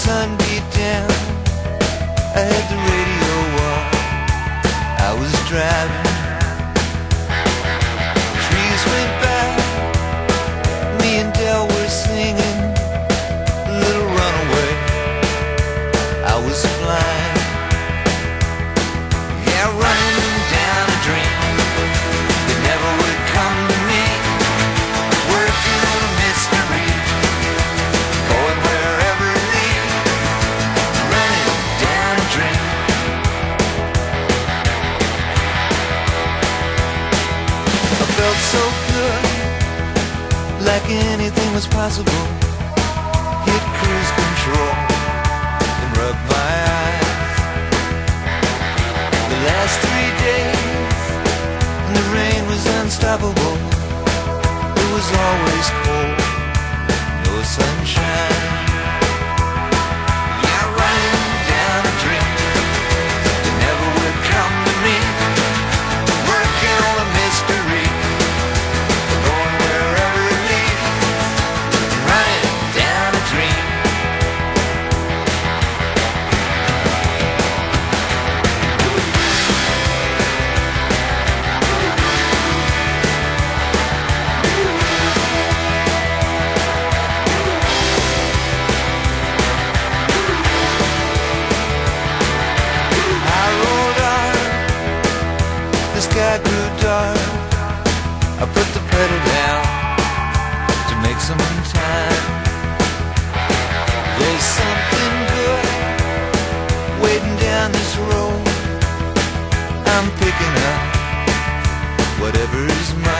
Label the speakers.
Speaker 1: sun beat down, I had the radio on. I was driving, trees went by, me and Del were singing Little Runaway. I was flying, yeah, running down a dream that never would come to me, working on a mystery, going wherever it leads, running down a dream. I felt so good, like anything was possible. Hit cruise control and rub my eyes. The last 3 days, and the rain was unstoppable. It was always cold, no sunshine. Yeah, running down a dream that never would come to me, working on a mystery, going wherever it leads, running down a dream. I rolled on, the sky grew dark. I put the pedal down to make some time. There's something good waiting down this road. I'm picking up whatever is mine.